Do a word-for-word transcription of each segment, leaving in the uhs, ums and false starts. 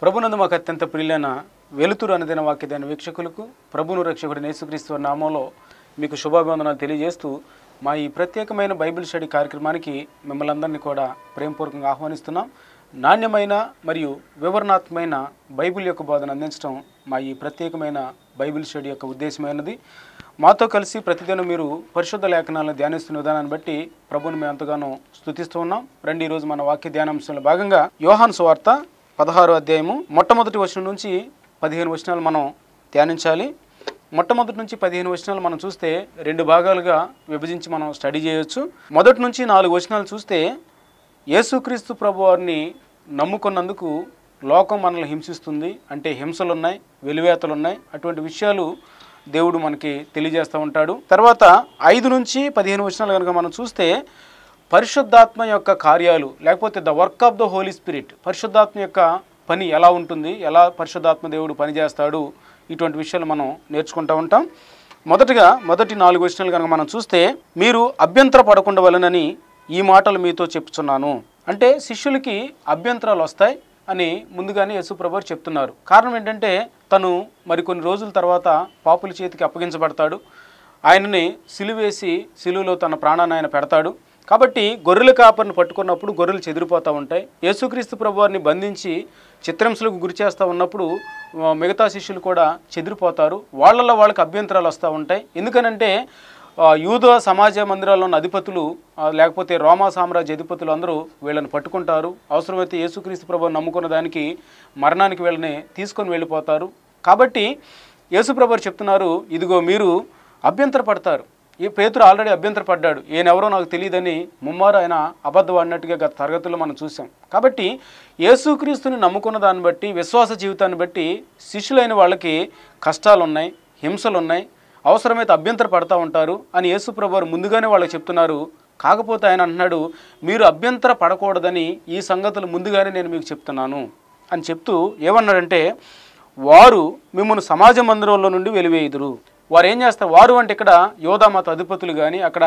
ప్రభునందు మాకు అత్యంత ప్రియులైన వెలుతురు అనదైన వాక్యదైన వీక్షకులకు ప్రభును రక్షకుడు యేసుక్రీస్తు నామములో మీకు శుభాభివందనాలు తెలియజేస్తూ మా ఈ ప్రత్యేకమైన బైబిల్ స్టడీ కార్యక్రమానికి మిమ్మల్ని అందరినీ కూడా ప్రేమపూర్వకంగా ఆహ్వానిస్తున్నాం. నాణ్యమైన మరియు వివరణాత్మకమైన బైబిల్ యొక్క బోధన అందించడం మా ఈ ప్రత్యేకమైన బైబిల్ స్టడీ యొక్క ఉద్దేశమైనది. మాతో కలిసి ప్రతిదినం మీరు పరిశుద్ధ లేఖనాలను ధ్యానిస్తున్న విధానాన్ని బట్టి ప్రభువుని మేము ఎంతగానో స్తుతిస్తూ ఉన్నాం. రండి, ఈరోజు మన వాక్య ధ్యానాంశంలో భాగంగా యోహాను సువార్త పదహారో అధ్యాయము మొట్టమొదటి వచనం నుంచి పదిహేను వచనాలు మనం ధ్యానించాలి. మొట్టమొదటి నుంచి పదిహేను వచనాలు మనం చూస్తే రెండు భాగాలుగా విభజించి మనం స్టడీ చేయొచ్చు. మొదటి నుంచి నాలుగు వచనాలు చూస్తే యేసుక్రీస్తు ప్రభు వారిని నమ్ముకున్నందుకు లోకం మనల్ని హింసిస్తుంది, అంటే హింసలు ఉన్నాయి, వెలివేతలు ఉన్నాయి, అటువంటి విషయాలు దేవుడు మనకి తెలియజేస్తూ ఉంటాడు. తర్వాత ఐదు నుంచి పదిహేను వచనాలు కనుక మనం చూస్తే పరిశుద్ధాత్మ యొక్క కార్యాలు, లేకపోతే the work of the Holy Spirit, పరిశుద్ధాత్మ యొక్క పని ఎలా ఉంటుంది, ఎలా పరిశుద్ధాత్మ దేవుడు పనిచేస్తాడు, ఇటువంటి విషయాలు మనం నేర్చుకుంటూ ఉంటాం. మొదటగా మొదటి నాలుగు వచనాలు కనుక మనం చూస్తే, మీరు అభ్యంతర పడకుండా వలనని ఈ మాటలు మీతో చెప్తున్నాను. అంటే శిష్యులకి అభ్యంతరాలు వస్తాయి అని ముందుగానే యేసుప్రభువు చెప్తున్నారు. కారణం ఏంటంటే తను మరికొన్ని రోజుల తర్వాత పాపుల చేతికి అప్పగించబడతాడు. ఆయనని సిలువేసి సిలువలో తన ప్రాణాన్ని ఆయన పెడతాడు. కాబట్టి గొర్రెల కాపరిని పట్టుకున్నప్పుడు గొర్రెలు చెదిరిపోతూ ఉంటాయి. యేసుక్రీస్తు ప్రభువారిని బంధించి చిత్రహింసలకు గురి చేస్తూ ఉన్నప్పుడు మిగతా శిష్యులు కూడా చెదిరిపోతారు. వాళ్ళల్లో వాళ్ళకి అభ్యంతరాలు వస్తూ ఉంటాయి. ఎందుకనంటే యూద సమాజ మందిరాల్లో ఉన్న అధిపతులు, లేకపోతే రోమా సామ్రాజ్య అధిపతులు అందరూ వీళ్ళని పట్టుకుంటారు. అవసరమైతే యేసుక్రీస్తు ప్రభువుని నమ్ముకున్న దానికి మరణానికి వీళ్ళని తీసుకొని వెళ్ళిపోతారు. కాబట్టి యేసుప్రభువు చెప్తున్నారు, ఇదిగో మీరు అభ్యంతర పడతారు. ఈ పేతురు ఆల్రెడీ అభ్యంతర పడ్డాడు, ఈయనెవరో నాకు తెలియదని ముమ్మారు ఆయన అబద్ధం ఆడినట్టుగా గత తరగతుల్లో మనం చూసాం. కాబట్టి యేసుక్రీస్తుని నమ్ముకున్న దాన్ని బట్టి, విశ్వాస జీవితాన్ని బట్టి శిష్యులైన వాళ్ళకి కష్టాలు ఉన్నాయి, హింసలు ఉన్నాయి, అవసరమైతే అభ్యంతర పడతా ఉంటారు అని యేసుప్రభువు ముందుగానే వాళ్ళకి చెప్తున్నారు. కాకపోతే ఆయన అంటున్నాడు, మీరు అభ్యంతర పడకూడదని ఈ సంగతులు ముందుగానే నేను మీకు చెప్తున్నాను అని చెప్తూ ఏమన్నాడంటే, వారు మిమ్మల్ని సమాజ మందిరంలో నుండి వెలివేయుదురు. వారు ఏం చేస్తారు? వారు అంటే ఇక్కడ యోధా మత అధిపతులు కానీ, అక్కడ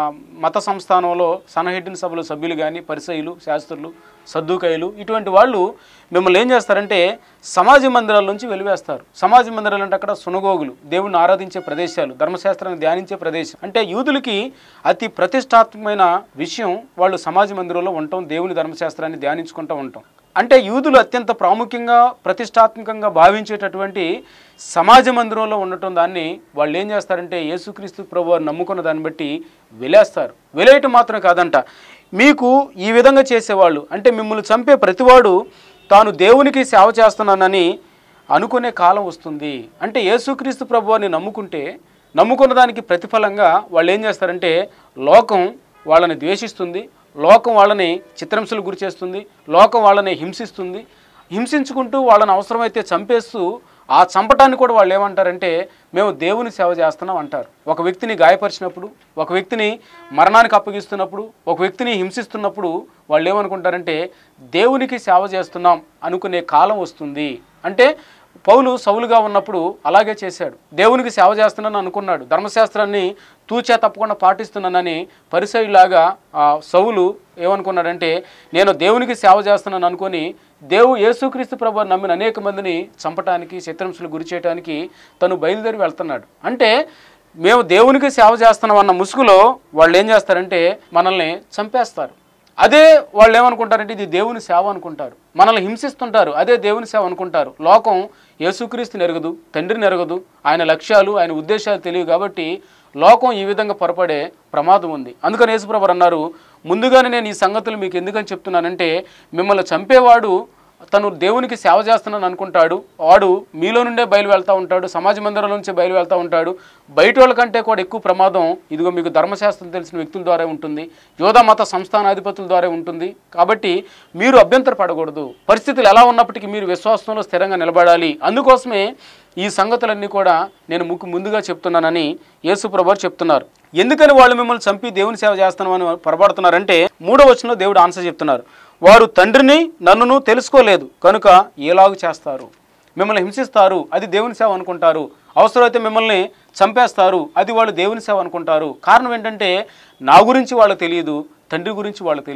మత సంస్థానంలో సనహెడ్డిన సభలో సభ్యులు కానీ, పరిసయ్యులు, శాస్త్రులు, సద్దుకాయలు, ఇటువంటి వాళ్ళు మిమ్మల్ని ఏం చేస్తారంటే సమాజ మందిరాల నుంచి వెలివేస్తారు. సమాజ మందిరాలు అంటే అక్కడ సునగోగులు, దేవుణ్ణి ఆరాధించే ప్రదేశాలు, ధర్మశాస్త్రాన్ని ధ్యానించే ప్రదేశం. అంటే యూదులకి అతి ప్రతిష్టాత్మకమైన విషయం వాళ్ళు సమాజ మందిరంలో ఉండటం, దేవుని ధర్మశాస్త్రాన్ని ధ్యానించుకుంటూ ఉంటాం. అంటే యూదులు అత్యంత ప్రాముఖ్యంగా ప్రతిష్టాత్మకంగా భావించేటటువంటి సమాజ మందిరంలో ఉండటం, దాన్ని వాళ్ళు ఏం చేస్తారంటే యేసుక్రీస్తు ప్రభువారు నమ్ముకున్న దాన్ని బట్టి వెలేస్తారు. వెలేయటం మాత్రం కాదంట, మీకు ఈ విధంగా చేసేవాళ్ళు, అంటే మిమ్మల్ని చంపే ప్రతివాడు తాను దేవునికి సేవ చేస్తున్నానని అనుకునే కాలం వస్తుంది. అంటే యేసుక్రీస్తు ప్రభువారిని నమ్ముకుంటే, నమ్ముకున్న దానికి ప్రతిఫలంగా వాళ్ళు ఏం చేస్తారంటే లోకం వాళ్ళని ద్వేషిస్తుంది, లోకం వాళ్ళని చిత్రహింసలు గురి చేస్తుంది, లోకం వాళ్ళని హింసిస్తుంది. హింసించుకుంటూ వాళ్ళని అవసరమైతే చంపేస్తూ, ఆ చంపటాన్ని కూడా వాళ్ళు ఏమంటారంటే మేము దేవుని సేవ చేస్తున్నాం అంటారు. ఒక వ్యక్తిని గాయపరిచినప్పుడు, ఒక వ్యక్తిని మరణానికి అప్పగిస్తున్నప్పుడు, ఒక వ్యక్తిని హింసిస్తున్నప్పుడు వాళ్ళు ఏమనుకుంటారంటే దేవునికి సేవ చేస్తున్నాం అనుకునే కాలం వస్తుంది. అంటే పౌలు సౌలుగా ఉన్నప్పుడు అలాగే చేశాడు. దేవునికి సేవ చేస్తున్నాను అనుకున్నాడు, ధర్మశాస్త్రాన్ని తూచా తప్పకుండా పాటిస్తున్నానని పరిసయ్యులాగా సౌలు ఏమనుకున్నాడంటే నేను దేవునికి సేవ చేస్తున్నాను అనుకొని దేవు యేసుక్రీస్తు ప్రభువుని నమ్మిన అనేక మందిని చంపటానికి, చిత్రహింసలు గురి చేయడానికి తను బయలుదేరి వెళ్తున్నాడు. అంటే మేము దేవునికి సేవ చేస్తున్నాం అన్న ముసుగులో వాళ్ళు ఏం చేస్తారంటే మనల్ని చంపేస్తారు. అదే వాళ్ళు ఏమనుకుంటారంటే ఇది దేవుని సేవ అనుకుంటారు. మనల్ని హింసిస్తుంటారు, అదే దేవుని సేవ అనుకుంటారు. లోకం యేసుక్రీస్తుని ఎరగదు, తండ్రిని ఎరగదు, ఆయన లక్ష్యాలు, ఆయన ఉద్దేశాలు తెలియవు. కాబట్టి లోకం ఈ విధంగా పొరపడే ప్రమాదం ఉంది. అందుకని యేసుప్రభువు అన్నారు, ముందుగానే నేను ఈ సంగతులు మీకు ఎందుకని చెప్తున్నానంటే మిమ్మల్ని చంపేవాడు తను దేవునికి సేవ చేస్తున్నాను అనుకుంటాడు, వాడు మీలో నుండే బయలు వెళ్తూ ఉంటాడు, సమాజ మందిరంలో నుంచే బయలు వెళ్తూ ఉంటాడు. బయట వాళ్ళ కంటే కూడా ఎక్కువ ప్రమాదం ఇదిగో మీకు ధర్మశాస్త్రం తెలిసిన వ్యక్తుల ద్వారా ఉంటుంది, యోధా మత సంస్థానాధిపతుల ద్వారా ఉంటుంది. కాబట్టి మీరు అభ్యంతర పడకూడదు. పరిస్థితులు ఎలా ఉన్నప్పటికీ మీరు విశ్వాసంలో స్థిరంగా నిలబడాలి. అందుకోసమే ఈ సంగతులన్నీ కూడా నేను ముక్కు ముందుగా చెప్తున్నానని యేసుప్రభువు చెప్తున్నారు. ఎందుకని వాళ్ళు మిమ్మల్ని చంపి దేవుని సేవ చేస్తున్నామని పొరపడుతున్నారంటే మూడో వచనంలో దేవుడు ఆన్సర్ చెప్తున్నారు, వారు తండ్రిని నన్నును తెలుసుకోలేదు కనుక ఎలాగూ చేస్తారు. మిమ్మల్ని హింసిస్తారు, అది దేవుని సేవ అనుకుంటారు. అవసరమైతే మిమ్మల్ని చంపేస్తారు, అది వాళ్ళు దేవుని సేవ అనుకుంటారు. కారణం ఏంటంటే నా గురించి వాళ్ళకి తెలియదు, తండ్రి గురించి వాళ్ళకి తెలియదు.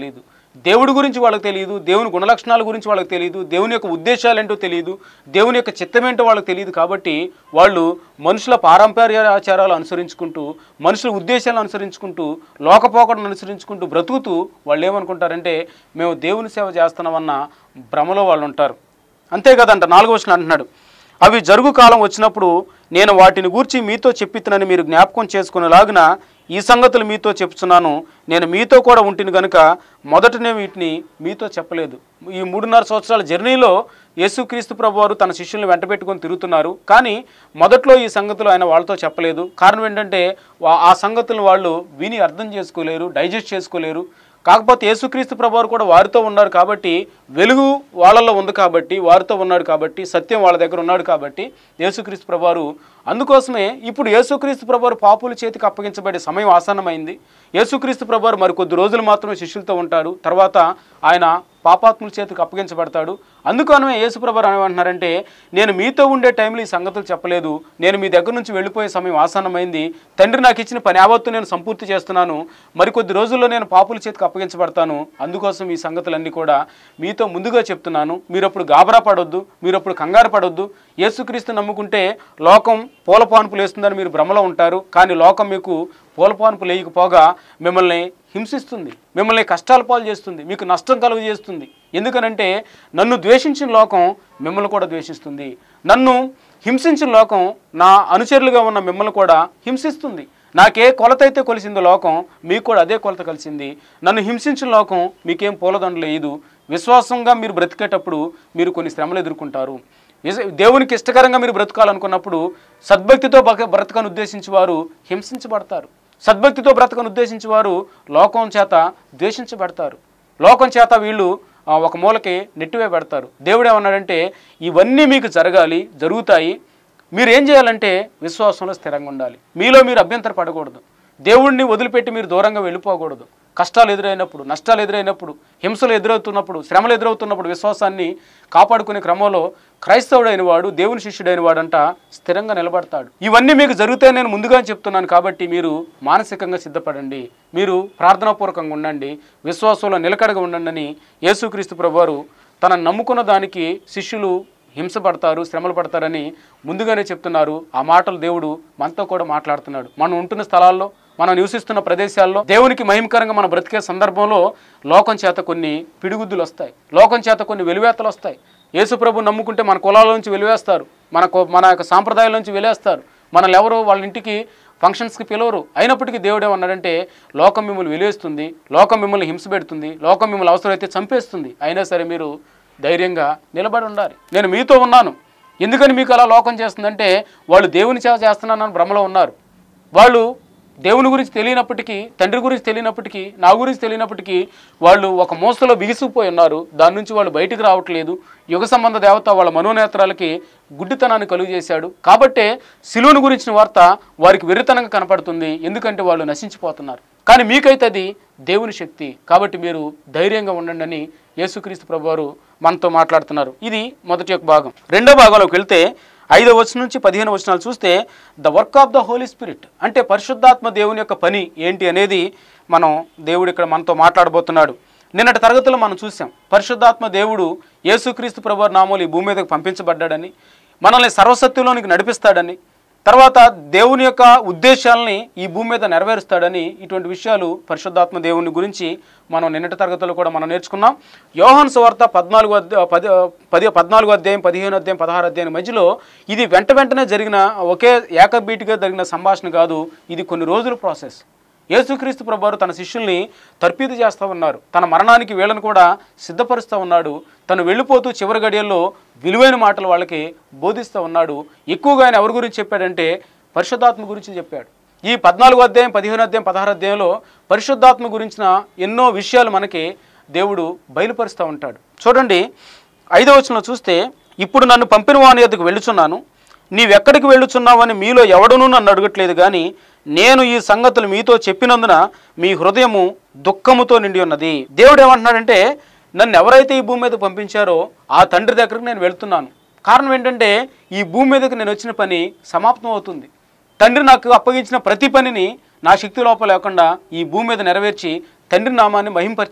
దేవుడి గురించి వాళ్ళకి తెలియదు, దేవుని గుణలక్షణాల గురించి వాళ్ళకి తెలియదు, దేవుని యొక్క ఉద్దేశాలు ఏంటో తెలియదు, దేవుని యొక్క చిత్తం ఏంటో వాళ్ళకి తెలియదు. కాబట్టి వాళ్ళు మనుషుల పారంపర్య ఆచారాలు అనుసరించుకుంటూ, మనుషుల ఉద్దేశాలను అనుసరించుకుంటూ, లోకపోకడను అనుసరించుకుంటూ బ్రతుకుతూ వాళ్ళు ఏమనుకుంటారంటే మేము దేవుని సేవ చేస్తున్నామన్న భ్రమలో వాళ్ళు ఉంటారు. అంతే కదంట. నాలుగో వచనం అంటున్నాడు, అవి జరుగు కాలం వచ్చినప్పుడు నేను వాటిని గూర్చి మీతో చెప్పితునని మీరు జ్ఞాపకం చేసుకునేలాగున ఈ సంగతులు మీతో చెప్తున్నాను. నేను మీతో కూడా ఉంటిని కనుక మొదటనే వీటిని మీతో చెప్పలేదు. ఈ మూడున్నర సంవత్సరాల జర్నీలో యేసుక్రీస్తు ప్రభువారు తన శిష్యుల్ని వెంట పెట్టుకొని తిరుగుతున్నారు. కానీ మొదట్లో ఈ సంగతులు ఆయన వాళ్ళతో చెప్పలేదు. కారణం ఏంటంటే ఆ సంగతులను వాళ్ళు విని అర్థం చేసుకోలేరు, డైజెస్ట్ చేసుకోలేరు. కాకపోతే యేసుక్రీస్తు ప్రభువారు కూడా వారితో ఉన్నారు కాబట్టి, వెలుగు వాళ్ళల్లో ఉంది కాబట్టి, వారితో ఉన్నాడు కాబట్టి, సత్యం వాళ్ళ దగ్గర ఉన్నాడు కాబట్టి యేసుక్రీస్తు ప్రభువారు అందుకోసమే ఇప్పుడు యేసుక్రీస్తు ప్రభువారు పాపుల చేతికి అప్పగించబడే సమయం ఆసన్నమైంది. యేసుక్రీస్తు ప్రభువారు మరి కొద్ది రోజులు మాత్రమే శిష్యులతో ఉంటాడు. తర్వాత ఆయన పాపాత్ముల చేతికి అప్పగించబడతాడు. అందుకనే యేసు ప్రభువారు ఏమంటున్నారంటే నేను మీతో ఉండే టైంలో ఈ సంగతులు చెప్పలేదు, నేను మీ దగ్గర నుంచి వెళ్ళిపోయే సమయం ఆసన్నమైంది, తండ్రి నాకు ఇచ్చిన పని యావత్తు నేను సంపూర్తి చేస్తున్నాను, మరికొద్ది రోజుల్లో నేను పాపుల చేతికి అప్పగించబడతాను, అందుకోసం ఈ సంగతులన్నీ కూడా మీతో ముందుగా చెప్తున్నాను. మీరప్పుడు గాబరా పడొద్దు, మీరప్పుడు కంగారు పడొద్దు. యేసుక్రీస్తు నమ్ముకుంటే లోకం పూలపాన్పులు వేస్తుందని మీరు భ్రమలో ఉంటారు. కానీ లోకం మీకు పూలపాన్పు లేకపోగా మిమ్మల్ని హింసిస్తుంది, మిమ్మల్ని కష్టాల పాలు చేస్తుంది, మీకు నష్టం కలుగు చేస్తుంది. ఎందుకనంటే నన్ను ద్వేషించిన లోకం మిమ్మల్ని కూడా ద్వేషిస్తుంది, నన్ను హింసించిన లోకం నా అనుచరులుగా ఉన్న మిమ్మల్ని కూడా హింసిస్తుంది. నాకే కొలత అయితే కొలిసిందో లోకం మీకు కూడా అదే కొలత కలిసింది. నన్ను హింసించిన లోకం మీకేం పూలదండలు లేదు. విశ్వాసంగా మీరు బ్రతికేటప్పుడు మీరు కొన్ని శ్రమలు ఎదుర్కొంటారు. దేవునికి ఇష్టకరంగా మీరు బ్రతకాలనుకున్నప్పుడు సద్భక్తితో బ్రతకను ఉద్దేశించి వారు హింసించబడతారు. సద్భక్తితో బ్రతకను ఉద్దేశించి వారు లోకం చేత ద్వేషించబడతారు. లోకం చేత వీళ్ళు ఒక మూలకి నెట్టివే పెడతారు. దేవుడు ఏమన్నాడంటే ఇవన్నీ మీకు జరగాలి, జరుగుతాయి. మీరు ఏం చేయాలంటే విశ్వాసంలో స్థిరంగా ఉండాలి. మీలో మీరు అభ్యంతర పడకూడదు. దేవుడిని వదిలిపెట్టి మీరు దూరంగా వెళ్ళిపోకూడదు. కష్టాలు ఎదురైనప్పుడు, నష్టాలు ఎదురైనప్పుడు, హింసలు ఎదురవుతున్నప్పుడు, శ్రమలు ఎదురవుతున్నప్పుడు విశ్వాసాన్ని కాపాడుకునే క్రమంలో క్రైస్తవుడైన వాడు, దేవుని శిష్యుడైన వాడంట స్థిరంగా నిలబడతాడు. ఇవన్నీ మీకు జరుగుతాయని నేను ముందుగా చెప్తున్నాను కాబట్టి మీరు మానసికంగా సిద్ధపడండి, మీరు ప్రార్థనాపూర్వకంగా ఉండండి, విశ్వాసంలో నిలకడగా ఉండండి అని యేసుక్రీస్తు ప్రభువారు తన నమ్ముకున్న దానికి శిష్యులు హింసపడతారు, శ్రమలు పడతారని ముందుగానే చెప్తున్నారు. ఆ మాటలు దేవుడు మనతో కూడా మాట్లాడుతున్నాడు. మనం ఉంటున్న స్థలాల్లో, మనం నివసిస్తున్న ప్రదేశాల్లో దేవునికి మహిమకరంగా మనం బ్రతికే సందర్భంలో లోకం చేత కొన్ని పిడిగుద్దులు వస్తాయి, లోకం చేత కొన్ని వెలివేతలు వస్తాయి. యేసు ప్రభు నమ్ముకుంటే మన కులాల నుంచి వెలివేస్తారు, మన మన యొక్క సాంప్రదాయాల నుంచి వెలివేస్తారు, మనల్ని ఎవరో వాళ్ళ ఇంటికి ఫంక్షన్స్కి పిలవరు. అయినప్పటికీ దేవుడు ఏమన్నాడంటే లోకం మిమ్మల్ని వెలివేస్తుంది, లోకం మిమ్మల్ని హింస పెడుతుంది, లోకం మిమ్మల్ని అవసరమైతే చంపేస్తుంది, అయినా సరే మీరు ధైర్యంగా నిలబడి ఉండాలి, నేను మీతో ఉన్నాను. ఎందుకని మీకు అలా లోకం చేస్తుందంటే వాళ్ళు దేవుని సేవ చేస్తున్నానని భ్రమలో ఉన్నారు. వాళ్ళు దేవుని గురించి తెలియనప్పటికీ, తండ్రి గురించి తెలియనప్పటికీ, నా గురించి తెలియనప్పటికీ వాళ్ళు ఒక మోసలో బిగిసిపోయి ఉన్నారు. దాని నుంచి వాళ్ళు బయటికి రావట్లేదు. యుగ సంబంధ దేవత వాళ్ళ మనోనేత్రాలకి గుడ్డితనాన్ని కలుగు చేశాడు. కాబట్టే సిలువను గురించిన వార్త వారికి వెర్రితనంగా కనపడుతుంది, ఎందుకంటే వాళ్ళు నశించిపోతున్నారు. కానీ మీకైతే అది దేవుని శక్తి. కాబట్టి మీరు ధైర్యంగా ఉండండి అని యేసుక్రీస్తు ప్రభువారు మనతో మాట్లాడుతున్నారు. ఇది మొదటి యొక్క భాగం. రెండో భాగంలోకి వెళ్తే ఐదవ వచనం నుంచి పదిహేను వచనాలు చూస్తే the work of the Holy Spirit అంటే పరిశుద్ధాత్మ దేవుని యొక్క పని ఏంటి అనేది మనం దేవుడు ఇక్కడ మనతో మాట్లాడబోతున్నాడు. నిన్నటి తరగతిలో మనం చూసాం పరిశుద్ధాత్మ దేవుడు యేసుక్రీస్తు ప్రభువారి నామములో ఈ భూమి మీదకి పంపించబడ్డాడని, మనల్ని సర్వసత్యంలోనికి నడిపిస్తాడని, తర్వాత దేవుని యొక్క ఉద్దేశాలని ఈ భూమి మీద నెరవేరుస్తాడని, ఇటువంటి విషయాలు పరిశుద్ధాత్మ దేవుని గురించి మనం నిన్నటి తరగతిలో కూడా మనం నేర్చుకున్నాం. యోహాను సువార్త పద్నాలుగు పది పది పద్నాలుగు అధ్యాయం, పదిహేను అధ్యాయం, పదహారు అధ్యాయం మధ్యలో ఇది వెంట వెంటనే జరిగిన ఒకే ఏకబీటిగా జరిగిన సంభాషణ కాదు, ఇది కొన్ని రోజుల ప్రాసెస్. యేసుక్రీస్తు ప్రభువారు తన శిష్యుల్ని తర్పీదు చేస్తూ ఉన్నారు, తన మరణానికి వీళ్ళను కూడా సిద్ధపరుస్తూ ఉన్నాడు. తను వెళ్ళిపోతూ చివరి గడియల్లో విలువైన మాటలు వాళ్ళకి బోధిస్తూ ఉన్నాడు. ఎక్కువగా ఆయన ఎవరి గురించి చెప్పాడంటే పరిశుద్ధాత్మ గురించి చెప్పాడు. ఈ పద్నాలుగో అధ్యాయం, పదిహేను అధ్యాయం, పదహారు అధ్యాయంలో పరిశుద్ధాత్మ గురించిన ఎన్నో విషయాలు మనకి దేవుడు బయలుపరుస్తూ ఉంటాడు. చూడండి ఐదవ వచనంలో చూస్తే, ఇప్పుడు నన్ను పంపిన వాని యొద్దకు వెళ్ళుచున్నాను, నీవెక్కడికి వెళ్ళుచున్నావు అని మీలో ఎవడునూ నన్ను అడగట్లేదు, కానీ నేను ఈ సంగతులు మీతో చెప్పినందున మీ హృదయము దుఃఖముతో నిండి ఉన్నది. దేవుడు ఏమంటున్నాడంటే నన్ను ఎవరైతే ఈ భూమి మీద పంపించారో ఆ తండ్రి దగ్గరకు నేను వెళ్తున్నాను. కారణం ఏంటంటే ఈ భూమి మీదకి నేను వచ్చిన పని సమాప్తం అవుతుంది. తండ్రి నాకు అప్పగించిన ప్రతి పనిని నా శక్తి లోపల లేకుండా ఈ భూమి మీద నెరవేర్చి తండ్రి నామాన్ని మహింపరిచాను.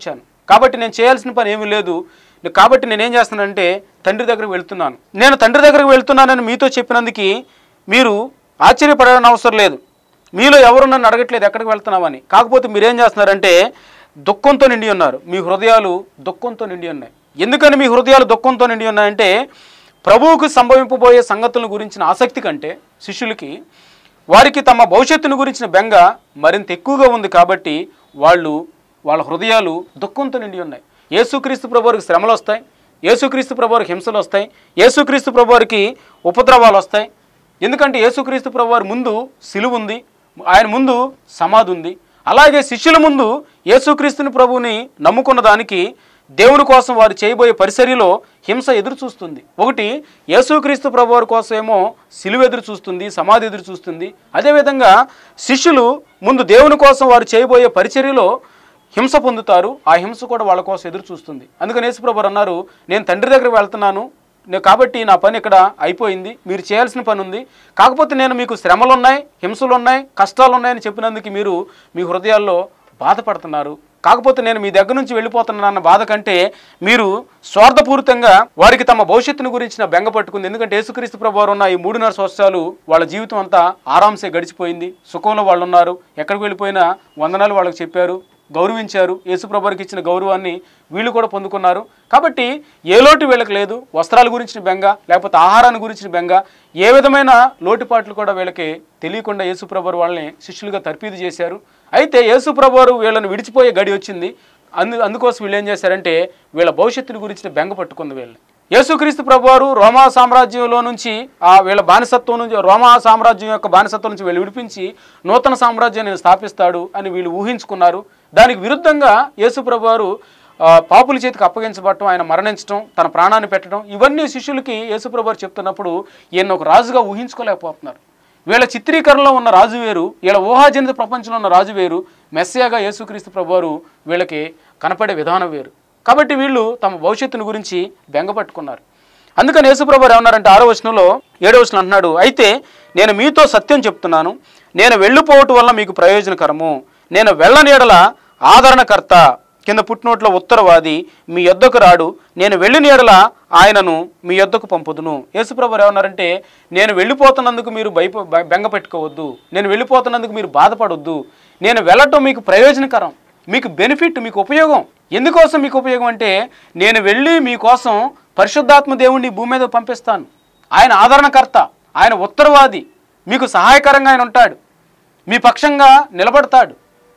కాబట్టి నేను చేయాల్సిన పని ఏమీ లేదు. కాబట్టి నేనేం చేస్తున్నానంటే తండ్రి దగ్గరికి వెళ్తున్నాను. నేను తండ్రి దగ్గరికి వెళ్తున్నానని మీతో చెప్పినందుకు మీరు ఆశ్చర్యపడాలని అవసరం లేదు. మీలో ఎవరు నన్ను అడగట్లేదు ఎక్కడికి వెళ్తున్నామని. కాకపోతే మీరేం చేస్తున్నారంటే దుఃఖంతో నిండి ఉన్నారు. మీ హృదయాలు దుఃఖంతో నిండి ఉన్నాయి. ఎందుకని మీ హృదయాలు దుఃఖంతో నిండి ఉన్నాయంటే ప్రభువుకు సంభవింపబోయే సంగతుల గురించిన ఆసక్తి కంటే శిష్యులకి వారికి తమ భవిష్యత్తును గురించిన బెంగ మరింత ఎక్కువగా ఉంది. కాబట్టి వాళ్ళు వాళ్ళ హృదయాలు దుఃఖంతో నిండి ఉన్నాయి. యేసుక్రీస్తు ప్రభువారికి శ్రమలు వస్తాయి, యేసుక్రీస్తు ప్రభువారికి హింసలు వస్తాయి, యేసుక్రీస్తు ప్రభువారికి ఉపద్రవాలు వస్తాయి. ఎందుకంటే యేసుక్రీస్తు ప్రభువారి ముందు సిలువ ఉంది, ఆయన ముందు సమాధి ఉంది. అలాగే శిష్యుల ముందు యేసుక్రీస్తుని ప్రభువుని నమ్ముకున్న దానికి దేవుని కోసం వారు చేయబోయే పరిచర్యలో హింస ఎదురు చూస్తుంది. ఒకటి యేసుక్రీస్తు ప్రభువారి కోసం ఏమో సిలువ ఎదురు చూస్తుంది, సమాధి ఎదురు చూస్తుంది. అదేవిధంగా శిష్యులు ముందు దేవుని కోసం వారు చేయబోయే పరిచర్యలో హింస పొందుతారు. ఆ హింస కూడా వాళ్ళ కోసం ఎదురు చూస్తుంది. అందుకని యేసు ప్రభువు అన్నారు, నేను తండ్రి దగ్గరికి వెళ్తున్నాను కాబట్టి నా పని ఇక్కడ అయిపోయింది, మీరు చేయాల్సిన పని ఉంది. కాకపోతే నేను మీకు శ్రమలు ఉన్నాయి, హింసలు ఉన్నాయి, కష్టాలు ఉన్నాయని చెప్పినందుకు మీరు మీ హృదయాల్లో బాధపడుతున్నారు. కాకపోతే నేను మీ దగ్గర నుంచి వెళ్ళిపోతున్నానన్న బాధ కంటే మీరు స్వార్థపూరితంగా వారికి తమ భవిష్యత్తును గురించిన బెంగ పట్టుకుంది. ఎందుకంటే యేసుక్రీస్తు ప్రభువారు ఉన్న ఈ మూడున్నర సంవత్సరాలు వాళ్ళ జీవితం అంతా ఆరాంసే గడిచిపోయింది. సుఖంలో వాళ్ళు ఉన్నారు. ఎక్కడికి వెళ్ళిపోయినా వందనాలు వాళ్ళకి చెప్పారు, గౌరవించారు. యేసుప్రభువుకి ఇచ్చిన గౌరవాన్ని వీళ్ళు కూడా పొందుకున్నారు. కాబట్టి ఏ లోటు వీళ్ళకి లేదు. వస్త్రాల గురించిన బెంగ, లేకపోతే ఆహారాన్ని గురించిన బెంగ, ఏ విధమైన లోటుపాట్లు కూడా వీళ్ళకి తెలియకుండా యేసుప్రభువు వాళ్ళని శిష్యులుగా తర్ఫీదు చేశారు. అయితే యేసుప్రభువు వీళ్ళని విడిచిపోయే గడి వచ్చింది. అందు అందుకోసం వీళ్ళు ఏం చేశారంటే వీళ్ళ భవిష్యత్తుని గురించిన బెంగ పట్టుకుంది వీళ్ళని. యేసుక్రీస్తు ప్రభువారు రోమా సామ్రాజ్యంలో నుంచి ఆ వీళ్ళ బానిసత్వం నుంచి, రోమా సామ్రాజ్యం యొక్క బానిసత్వం నుంచి వీళ్ళు విడిపించి నూతన సామ్రాజ్యాన్ని స్థాపిస్తాడు అని వీళ్ళు ఊహించుకున్నారు. దానికి విరుద్ధంగా యేసు ప్రభువారు పాపుల చేతికి అప్పగించబడటం, ఆయన మరణించడం, తన ప్రాణాన్ని పెట్టడం, ఇవన్నీ శిష్యులకి యేసు ప్రభువారు చెప్తున్నప్పుడు ఈయన ఒక రాజుగా ఊహించుకోలేకపోతున్నారు. వీళ్ళ చిత్రీకరణలో ఉన్న రాజు వేరు, వీళ్ళ ఊహాజనిత ప్రపంచంలో ఉన్న రాజు వేరు, మెస్సియాగా యేసుక్రీస్తు ప్రభువారు వీళ్ళకి కనపడే విధానం వేరు. కాబట్టి వీళ్ళు తమ భవిష్యత్తుని గురించి బెంగపట్టుకున్నారు. అందుకని యేసు ప్రభువారు ఏమన్నారంటే ఆరో వచనంలో ఏడో వచనం అంటున్నాడు, అయితే నేను మీతో సత్యం చెప్తున్నాను, నేను వెళ్ళిపోవటం వల్ల మీకు ప్రయోజనకరము, నేను వెళ్ళని ఎడల ఆదరణకర్త కింద పుట్టినోట్లో ఉత్తరవాది మీ యొద్దకు రాడు, నేను వెళ్ళిన ఎడల ఆయనను మీ యొద్దకు పంపుదును. యేసుప్రభువు ఏమన్నారంటే నేను వెళ్ళిపోతున్నందుకు మీరు భయప బెంగ పెట్టుకోవద్దు, నేను వెళ్ళిపోతున్నందుకు మీరు బాధపడొద్దు, నేను వెళ్ళటం మీకు ప్రయోజనకరం, మీకు బెనిఫిట్, మీకు ఉపయోగం. ఎందుకోసం మీకు ఉపయోగం అంటే నేను వెళ్ళి మీకోసం పరిశుద్ధాత్మ దేవుణ్ణి భూమి మీద పంపిస్తాను. ఆయన ఆదరణకర్త, ఆయన ఉత్తరవాది, మీకు సహాయకరంగా ఆయన ఉంటాడు, మీ పక్షంగా నిలబడతాడు.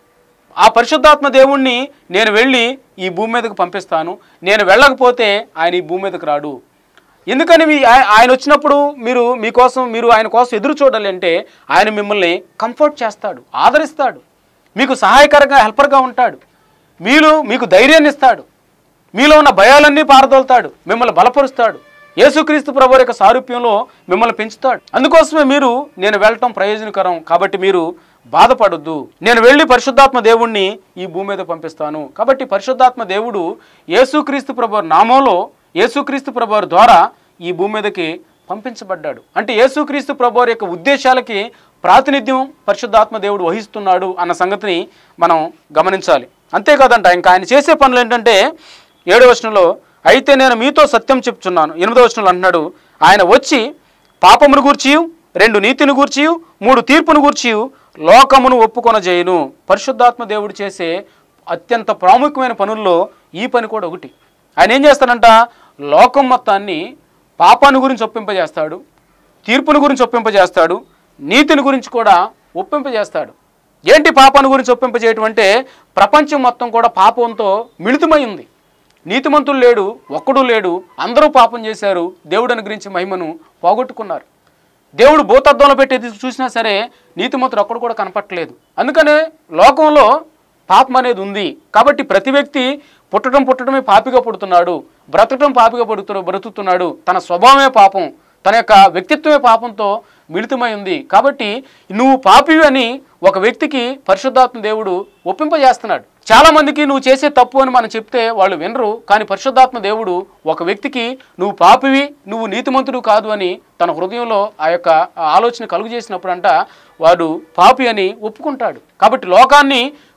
ఆ పరిశుద్ధాత్మ దేవుణ్ణి నేను వెళ్ళి ఈ భూమి మీదకు పంపిస్తాను. నేను వెళ్ళకపోతే ఆయన ఈ భూమి మీదకు రాడు. ఎందుకని మీ ఆయన వచ్చినప్పుడు మీరు మీకోసం మీరు ఆయన కోసం ఎదురు చూడాలి అంటే ఆయన మిమ్మల్ని కంఫర్ట్ చేస్తాడు, ఆదరిస్తాడు, మీకు సహాయకరంగా హెల్పర్గా ఉంటాడు, మీలో మీకు ధైర్యాన్ని ఇస్తాడు, మీలో ఉన్న భయాలన్నీ పారదోలుతాడు, మిమ్మల్ని బలపరుస్తాడు. యేసుక్రీస్తు ప్రభువు యొక్క సారూప్యంలో మిమ్మల్ని పెంచుతాడు. అందుకోసమే మీరు నేను వెళ్ళటం ప్రయోజనకరం, కాబట్టి మీరు బాధపడొద్దు, నేను వెళ్ళి పరిశుద్ధాత్మ దేవుణ్ణి ఈ భూమి మీద పంపిస్తాను. కాబట్టి పరిశుద్ధాత్మ దేవుడు యేసుక్రీస్తు ప్రభువు నామంలో యేసుక్రీస్తు ప్రభువు ద్వారా ఈ భూమి మీదకి పంపించబడ్డాడు. అంటే యేసుక్రీస్తు ప్రభువు యొక్క ఉద్దేశాలకి ప్రాతినిధ్యం పరిశుద్ధాత్మ దేవుడు వహిస్తున్నాడు అన్న సంగతిని మనం గమనించాలి. అంతేకాదంట ఇంకా ఆయన చేసే పనులు ఏంటంటే ఏడవ వచనంలో అయితే నేను మీతో సత్యం చెప్తున్నాను, ఎనిమిదవ వచనంలో అంటున్నాడు, ఆయన వచ్చి పాపమును గూర్చి, రెండు నీతిని గూర్చి, మూడు తీర్పును గూర్చి లోకమును ఒప్పుకొనజేయును. పరిశుద్ధాత్మ దేవుడు చేసే అత్యంత ప్రాముఖ్యమైన పనుల్లో ఈ పని కూడా ఒకటి. ఆయన ఏం చేస్తాడంట, లోకం మొత్తాన్ని పాపాన్ని గురించి ఒప్పింపజేస్తాడు, తీర్పుని గురించి ఒప్పింపజేస్తాడు, నీతిని గురించి కూడా ఒప్పింపజేస్తాడు. ఏంటి పాపాన్ని గురించి ఒప్పింపజేయటం అంటే ప్రపంచం మొత్తం కూడా పాపంతో మిళితమై ఉంది. నీతిమంతులు లేడు, ఒక్కడు లేడు, అందరూ పాపం చేశారు, దేవుడు అనుగ్రహించి మహిమను పోగొట్టుకున్నారు. దేవుడు భూతద్దంలో పెట్టి చూసినా సరే నీతిమంతుడు ఒక్కడు కూడా కనపట్టలేదు. అందుకనే లోకంలో పాపం అనేది ఉంది. కాబట్టి ప్రతి వ్యక్తి పుట్టడం పుట్టడమే పాపిగా పుడుతున్నాడు, బ్రతకడం పాపిగా పడుతు బ్రతుకుతున్నాడు, తన స్వభావమే పాపం, తన యొక్క వ్యక్తిత్వమే పాపంతో మిళితమై ఉంది. కాబట్టి నువ్వు పాపివి అని ఒక వ్యక్తికి పరిశుద్ధాత్మ దేవుడు ఒప్పింపజేస్తున్నాడు. చాలా మందికి నువ్వు చేసే తప్పు అని మనం చెప్తే వాళ్ళు వినరు. కానీ పరిశుద్ధాత్మ దేవుడు ఒక వ్యక్తికి నువ్వు పాపివి, నువ్వు నీతిమంతుడు కాదు అని తన హృదయంలో ఆ యొక్క ఆలోచన కలుగు చేసినప్పుడు అంట వాడు పాపి అని ఒప్పుకుంటాడు. కాబట్టి లోకాన్ని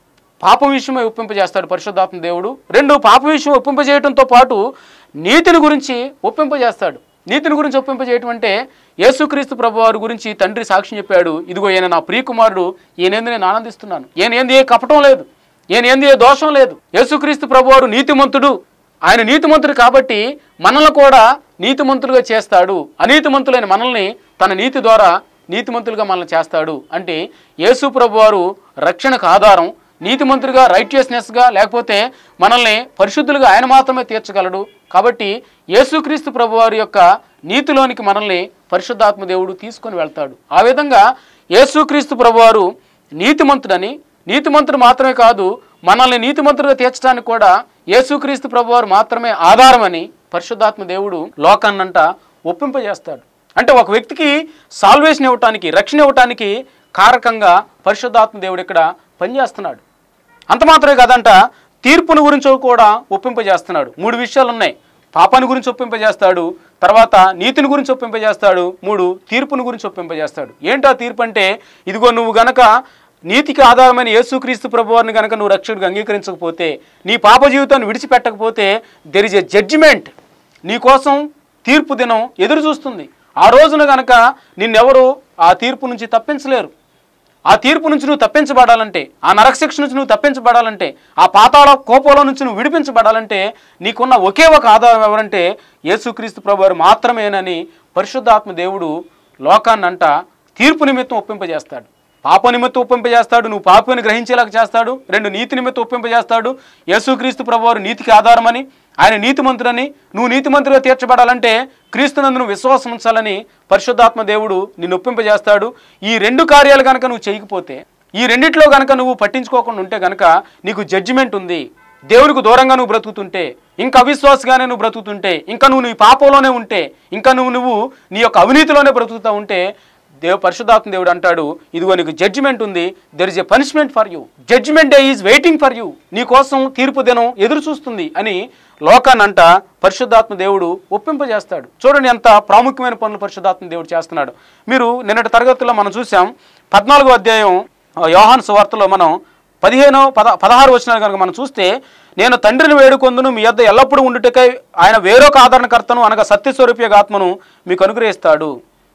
పాపం విషయమై ఒప్పింపజేస్తాడు పరిశుద్ధాత్మ దేవుడు. రెండు, పాపం విషయం ఒప్పింపజేయడంతో పాటు నీతిని గురించి ఒప్పింపజేస్తాడు. నీతిని గురించి ఒప్పింపజేయటం అంటే యేసుక్రీస్తు ప్రభువారి గురించి తండ్రి సాక్ష్యం చెప్పాడు, ఇదిగో ఈయన నా ప్రియకుమారుడు, ఈయనేంది నేను ఆనందిస్తున్నాను, ఈయన ఏంది ఏ కపటం లేదు, ఈయన ఏంది ఏ దోషం లేదు. యేసుక్రీస్తు ప్రభువారు నీతిమంతుడు, ఆయన నీతిమంతుడు కాబట్టి మనల్ని కూడా నీతిమంతులుగా చేస్తాడు. అనీతిమంతులైన మనల్ని తన నీతి ద్వారా నీతిమంతులుగా మనల్ని చేస్తాడు. అంటే యేసు ప్రభువారు రక్షణకు ఆధారం. నీతిమంతులుగా, రైటియస్నెస్గా, లేకపోతే మనల్ని పరిశుద్ధులుగా ఆయన మాత్రమే తీర్చగలడు. కాబట్టి యేసుక్రీస్తు ప్రభువారి యొక్క నీతిలోనికి మనల్ని పరిశుద్ధాత్మ దేవుడు తీసుకొని వెళ్తాడు. ఆ విధంగా యేసుక్రీస్తు ప్రభువారు నీతిమంతుడని, నీతిమంతుడు మాత్రమే కాదు మనల్ని నీతిమంతులుగా తీర్చడానికి కూడా యేసుక్రీస్తు ప్రభువారు మాత్రమే ఆధారమని పరిశుద్ధాత్మ దేవుడు లోకాన్నంట ఒప్పింపజేస్తాడు. అంటే ఒక వ్యక్తికి సాల్వేషన్ ఇవ్వటానికి, రక్షణ ఇవ్వటానికి కారకంగా పరిశుద్ధాత్మ దేవుడు ఇక్కడ పనిచేస్తున్నాడు. అంత మాత్రమే కాదంట, తీర్పుని గురించి కూడా ఒప్పింపజేస్తున్నాడు. మూడు విషయాలు ఉన్నాయి. పాపాన్ని గురించి ఒప్పింపజేస్తాడు, తర్వాత నీతిని గురించి ఒప్పింపజేస్తాడు, మూడు తీర్పుని గురించి ఒప్పింపజేస్తాడు. ఏంటా తీర్పు అంటే, ఇదిగో నువ్వు గనక నీతికి ఆధారమైన యేసుక్రీస్తు ప్రభువారిని కనుక నువ్వు రక్షకుడిగా అంగీకరించకపోతే, నీ పాప జీవితాన్ని విడిచిపెట్టకపోతే, దెర్ ఇస్ ఎ జడ్జిమెంట్. నీ కోసం తీర్పు దినం ఎదురు చూస్తుంది. ఆ రోజున గనక నిన్నెవరు ఆ తీర్పు నుంచి తప్పించలేరు. ఆ తీర్పు నుంచి నువ్వు తప్పించబడాలంటే, ఆ నరకశిక్ష నుంచి నువ్వు తప్పించబడాలంటే, ఆ పాతాళ కోపంలో నుంచి నువ్వు విడిపించబడాలంటే నీకున్న ఒకే ఒక ఆధారం ఎవరంటే యేసుక్రీస్తు ప్రభువారు మాత్రమేనని పరిశుద్ధాత్మ దేవుడు లోకాన్నంట తీర్పు నిమిత్తం ఒప్పింపజేస్తాడు. పాప నిమిత్తం ఒప్పింపజేస్తాడు, నువ్వు పాపని గ్రహించేలాగా చేస్తాడు. రెండు, నీతి నిమిత్తం ఒప్పింపజేస్తాడు. యేసుక్రీస్తు ప్రభువారు నీతికి ఆధారమని, ఆయన నీతిమంతుడని, నువ్వు నీతిమంతుడిగా తీర్చబడాలంటే క్రీస్తునందు నువ్వు విశ్వాసం ఉంచాలని పరిశుద్ధాత్మ దేవుడు నిన్ను ఒప్పింపజేస్తాడు. ఈ రెండు కార్యాలు కనుక నువ్వు చేయకపోతే, ఈ రెండిట్లో కనుక నువ్వు పట్టించుకోకుండా ఉంటే కనుక నీకు జడ్జిమెంట్ ఉంది. దేవునికి దూరంగా నువ్వు బ్రతుకుతుంటే, ఇంకా అవిశ్వాసగానే నువ్వు బ్రతుకుతుంటే, ఇంకా నువ్వు నీ పాపంలోనే ఉంటే, ఇంకా నువ్వు నువ్వు నీ యొక్క అవినీతిలోనే బ్రతుకుతూ ఉంటే, దేవ పరిశుద్ధాత్మ దేవుడు అంటాడు, ఇదిగో నీకు జడ్జిమెంట్ ఉంది. There is a punishment for you. Judgement day is waiting for you. నీ కోసం తీర్పు దినం ఎదురు చూస్తుంది అని లోకాన్నంట పరిశుద్ధాత్మ దేవుడు ఒప్పింపజేస్తాడు. చూడండి ఎంత ప్రాముఖ్యమైన పనులు పరిశుద్ధాత్మ దేవుడు చేస్తున్నాడు. మీరు నిన్నటి తరగతుల్లో మనం చూసాం, పద్నాలుగో అధ్యాయం యోహాను సువార్తలో మనం పదిహేను పద పదహారు వచనాలు కనుక మనం చూస్తే, నేను తండ్రిని వేడుకొందును, మీ యొద్ద ఎల్లప్పుడూ ఉండుటకై ఆయన వేరొక ఆదరణకర్తను అనగా సత్యస్వరూపియగ ఆత్మను మీకు అనుగ్రహిస్తాడు.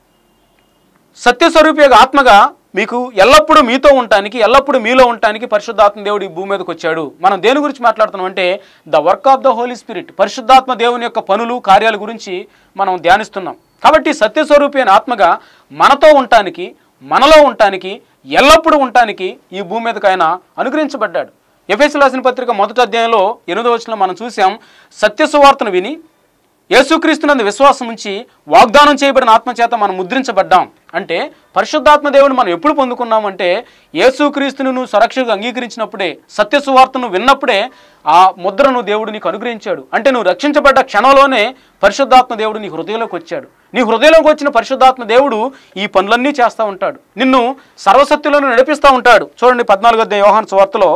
సత్యస్వరూపియగ ఆత్మగా మీకు ఎల్లప్పుడూ మీతో ఉండటానికి, ఎల్లప్పుడూ మీలో ఉండటానికి పరిశుద్ధాత్మ దేవుడు ఈ భూమి మీదకి వచ్చాడు. మనం దేని గురించి మాట్లాడుతున్నాం అంటే the work of the Holy Spirit. పరిశుద్ధాత్మ దేవుని యొక్క పనులు, కార్యాల గురించి మనం ధ్యానిస్తున్నాం. కాబట్టి సత్యస్వరూపి అయిన ఆత్మగా మనతో ఉండటానికి, మనలో ఉండటానికి, ఎల్లప్పుడూ ఉండటానికి ఈ భూమి మీదకి ఆయన అనుగ్రహించబడ్డాడు. ఎఫెసీయులకు రాసిన పత్రిక మొదటి అధ్యాయంలో ఎనిమిదవ వచనంలో మనం చూసాం, సత్యసువార్తను విని యేసుక్రీస్తునందు విశ్వాసం ఉంచి వాగ్దానం చేయబడిన ఆత్మచేత మనం ముద్రించబడ్డాం. అంటే పరిశుద్ధాత్మ దేవుని మనం ఎప్పుడు పొందుకున్నామంటే యేసుక్రీస్తును నువ్వు సురక్షగా అంగీకరించినప్పుడే, సత్యసువార్తను విన్నప్పుడే ఆ ముద్రను దేవుడు నీకు అనుగ్రహించాడు. అంటే నువ్వు రక్షించబడ్డ క్షణంలోనే పరిశుద్ధాత్మ దేవుడు నీ హృదయంలోకి వచ్చాడు. నీ హృదయంలోకి వచ్చిన పరిశుద్ధాత్మ దేవుడు ఈ పనులన్నీ చేస్తూ ఉంటాడు, నిన్ను సర్వసత్యులను నడిపిస్తూ ఉంటాడు. చూడండి పద్నాలుగో అధ్యాయం యోహాను సువార్తలో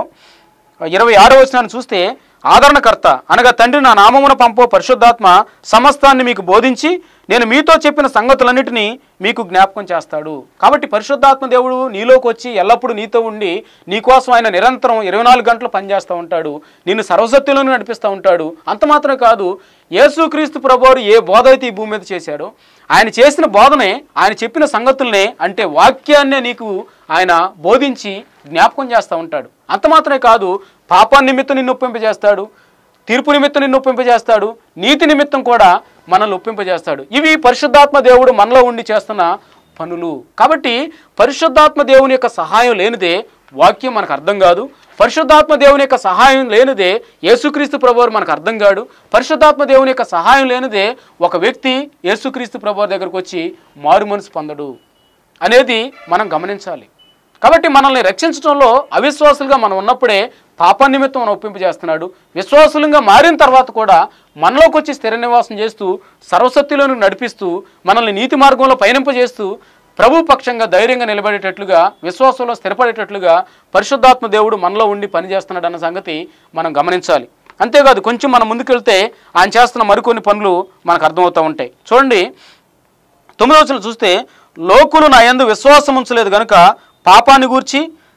ఇరవై ఆరో వచనాన్ని చూస్తే, ఆదరణకర్త అనగా తండ్రి నా నామమున పంపో పరిశుద్ధాత్మ సమస్తాన్ని మీకు బోధించి నేను మీతో చెప్పిన సంగతులన్నిటినీ మీకు జ్ఞాపకం చేస్తాడు. కాబట్టి పరిశుద్ధాత్మ దేవుడు నీలోకి వచ్చి ఎల్లప్పుడూ నీతో ఉండి నీకోసం ఆయన నిరంతరం ఇరవై నాలుగు గంటలు పనిచేస్తూ ఉంటాడు, నిన్ను సర్వసత్యులను నడిపిస్తూ ఉంటాడు. అంత మాత్రమే కాదు, యేసుక్రీస్తు ప్రభువారు ఏ బోధ అయితే ఈ భూమి మీద చేశాడో, ఆయన చేసిన బోధనే, ఆయన చెప్పిన సంగతులనే, అంటే వాక్యాన్నే నీకు ఆయన బోధించి జ్ఞాపకం చేస్తూ ఉంటాడు. అంత మాత్రమే కాదు, పాపాన్ని నిమిత్తం నిన్ను ఒప్పింపజేస్తాడు, తీర్పు నిమిత్తం నిన్ను ఒప్పింపజేస్తాడు, నీతి నిమిత్తం కూడా మనల్ని ఒప్పింపజేస్తాడు. ఇవి పరిశుద్ధాత్మ దేవుడు మనలో ఉండి చేస్తున్న పనులు. కాబట్టి పరిశుద్ధాత్మ దేవుని యొక్క సహాయం లేనిదే వాక్యం మనకు అర్థం కాదు. పరిశుద్ధాత్మ దేవుని యొక్క సహాయం లేనిదే యేసుక్రీస్తు ప్రభువారు మనకు అర్థం కాడు. పరిశుద్ధాత్మ దేవుని యొక్క సహాయం లేనిదే ఒక వ్యక్తి యేసుక్రీస్తు ప్రభువారి దగ్గరకు వచ్చి మారు మనసు పొందడు అనేది మనం గమనించాలి. కాబట్టి మనల్ని రక్షించడంలో అవిశ్వాసులుగా మనం ఉన్నప్పుడే పాప నిమిత్తం మనం ఒప్పింపజేస్తున్నాడు. విశ్వాసులుగా మారిన తర్వాత కూడా మనలోకి వచ్చి స్థిర నివాసం చేస్తూ సర్వసత్యులను నడిపిస్తూ మనల్ని నీతి మార్గంలో పయనింపజేస్తూ ప్రభు పక్షంగా ధైర్యంగా నిలబడేటట్లుగా, విశ్వాసంలో స్థిరపడేటట్లుగా పరిశుద్ధాత్మ దేవుడు మనలో ఉండి పనిచేస్తున్నాడు అన్న సంగతి మనం గమనించాలి. అంతేకాదు, కొంచెం మనం ముందుకెళ్తే ఆయన చేస్తున్న మరికొన్ని పనులు మనకు అర్థమవుతూ ఉంటాయి. చూడండి తొమ్మిదవ వచనం చూస్తే, లోకులు నా యందు విశ్వాసం ఉంచలేదు గనుక పాపాన్ని గూర్చి